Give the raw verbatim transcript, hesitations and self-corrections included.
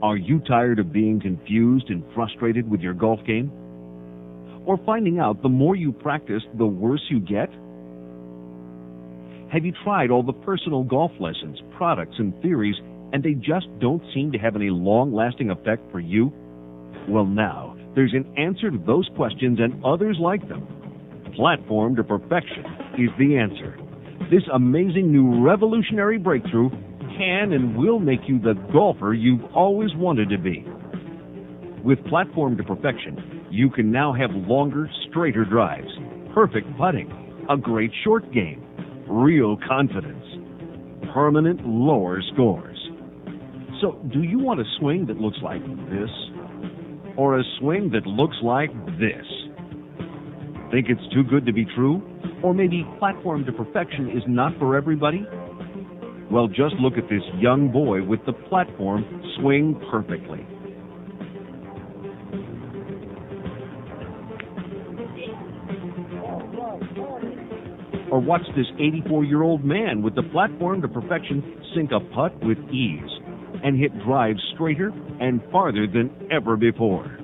Are you tired of being confused and frustrated with your golf game? Or finding out the more you practice, the worse you get? Have you tried all the personal golf lessons, products, and theories, and they just don't seem to have any long-lasting effect for you? Well, now, there's an answer to those questions and others like them. Platform to Perfection is the answer. This amazing new revolutionary breakthrough can and will make you the golfer you've always wanted to be. With Platform to Perfection, you can now have longer, straighter drives, perfect putting, a great short game, real confidence, permanent lower scores. So, do you want a swing that looks like this? Or a swing that looks like this? Think it's too good to be true? Or maybe Platform to Perfection is not for everybody? Well, just look at this young boy with the platform swing perfectly. Or watch this eighty-four-year-old man with the Platform to Perfection sink a putt with ease and hit drives straighter and farther than ever before.